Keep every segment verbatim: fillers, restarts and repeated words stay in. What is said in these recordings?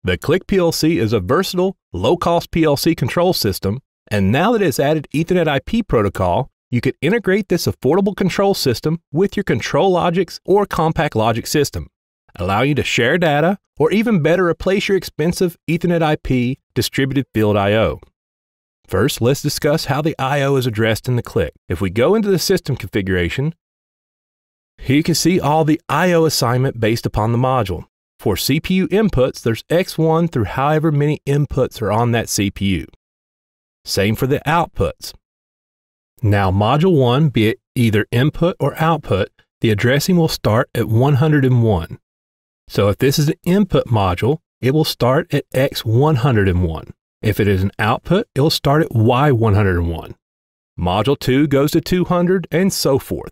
The Click P L C is a versatile, low-cost P L C control system, and now that it's added Ethernet I P protocol, you can integrate this affordable control system with your ControlLogix or CompactLogix system, allowing you to share data or even better replace your expensive Ethernet I P distributed field I O. First, let's discuss how the I O is addressed in the Click. If we go into the system configuration, here you can see all the I O assignment based upon the module. For C P U inputs, there's X one through however many inputs are on that C P U. Same for the outputs. Now, module one, be it either input or output, the addressing will start at one hundred one. So if this is an input module, it will start at X one hundred one. If it is an output, it will start at Y one hundred one. Module two goes to two hundred, and so forth.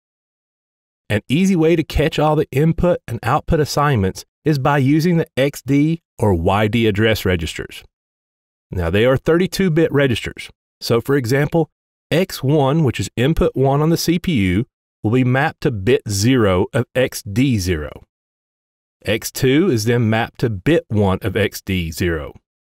An easy way to catch all the input and output assignments is by using the X D or Y D address registers. Now, they are thirty-two bit registers. So for example, X one, which is input one on the C P U, will be mapped to bit zero of X D zero. X two is then mapped to bit one of X D zero.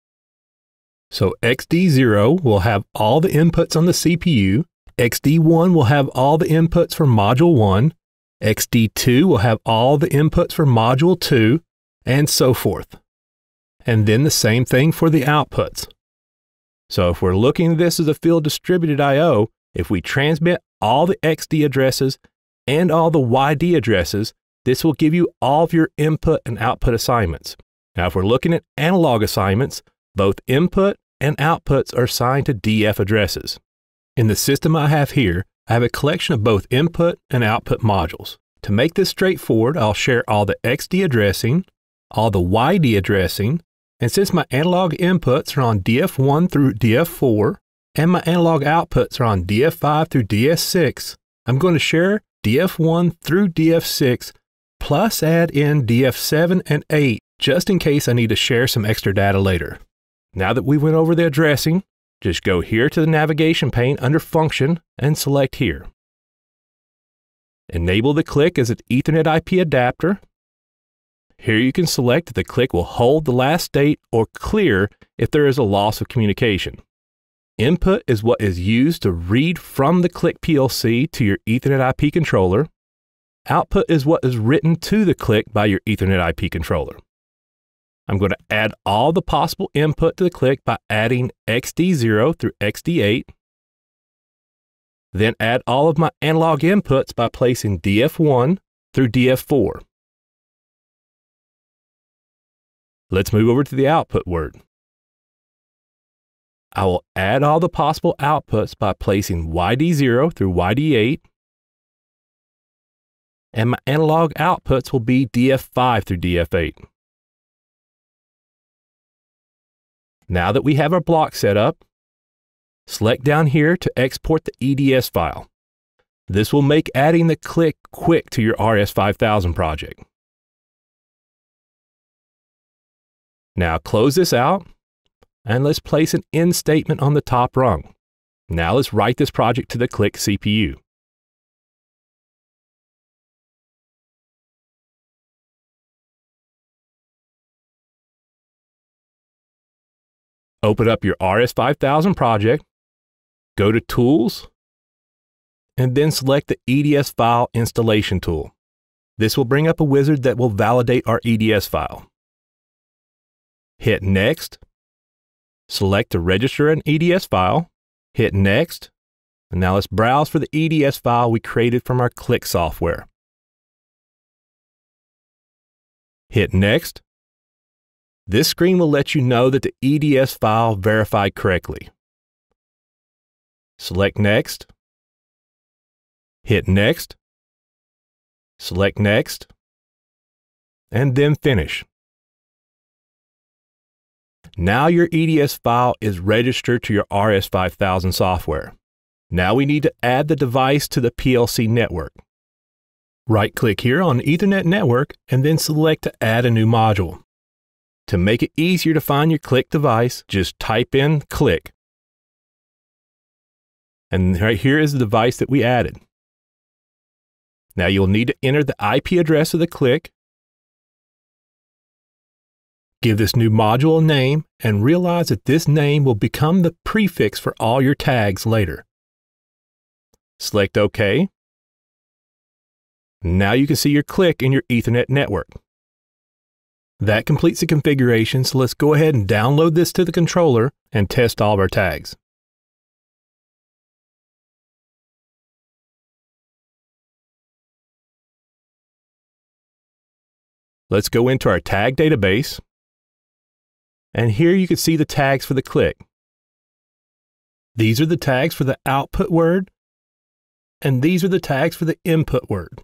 So X D zero will have all the inputs on the C P U, X D one will have all the inputs for module one, X D two will have all the inputs for module two, and so forth. And then the same thing for the outputs. So if we're looking at this as a field distributed I O, if we transmit all the X D addresses and all the Y D addresses, this will give you all of your input and output assignments. Now, if we're looking at analog assignments, both input and outputs are assigned to D F addresses. In the system I have here, I have a collection of both input and output modules. To make this straightforward, I'll share all the X D addressing, all the Y D addressing, and since my analog inputs are on D F one through D F four, and my analog outputs are on D F five through D F six, I'm going to share D F one through D F six, plus add in D F seven and eight, just in case I need to share some extra data later. Now that we went over the addressing, just go here to the navigation pane under Function and select here. Enable the Click as an Ethernet I P adapter. Here you can select that the Click will hold the last state or clear if there is a loss of communication. Input is what is used to read from the Click P L C to your Ethernet I P controller. Output is what is written to the Click by your Ethernet I P controller. I'm going to add all the possible input to the Click by adding X D zero through X D eight. Then add all of my analog inputs by placing D F one through D F four. Let's move over to the output word. I will add all the possible outputs by placing Y D zero through Y D eight. And my analog outputs will be D F five through D F eight. Now that we have our block set up, select down here to export the E D S file. This will make adding the Click quick to your R S five thousand project. Now close this out, and let's place an end statement on the top rung. Now let's write this project to the Click C P U. Open up your R S five thousand project, go to Tools, and then select the E D S File Installation tool. This will bring up a wizard that will validate our E D S file. Hit Next, select to register an E D S file, hit Next, and now let's browse for the E D S file we created from our Click software. Hit Next. This screen will let you know that the E D S file verified correctly. Select Next, hit Next, select Next, and then Finish. Now your E D S file is registered to your R S five thousand software. Now we need to add the device to the P L C network. Right-click here on Ethernet Network and then select to add a new module. To make it easier to find your Click device, just type in Click. And right here is the device that we added. Now you'll need to enter the I P address of the Click, Give this new module a name and realize that this name will become the prefix for all your tags later. Select OK. Now you can see your click in your Ethernet network. That completes the configuration, so let's go ahead and download this to the controller and test all of our tags. Let's go into our tag database, and here you can see the tags for the click. These are the tags for the output word, and these are the tags for the input word.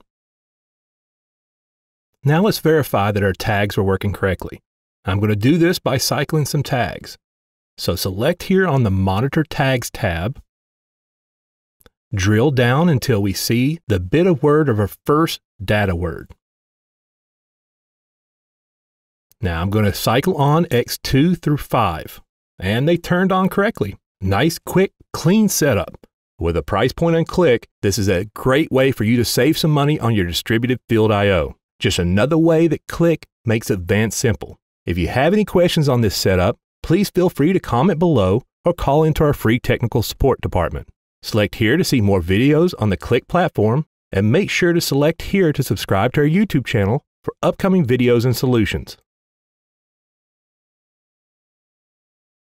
Now let's verify that our tags are working correctly. I'm going to do this by cycling some tags. So select here on the Monitor Tags tab. Drill down until we see the bit of word of our first data word. Now I'm going to cycle on X two through five, and they turned on correctly. Nice, quick, clean setup. With a price point on click, this is a great way for you to save some money on your distributed field I O. Just another way that Click makes advanced simple. If you have any questions on this setup, please feel free to comment below or call into our free technical support department. Select here to see more videos on the Click platform, and make sure to select here to subscribe to our YouTube channel for upcoming videos and solutions.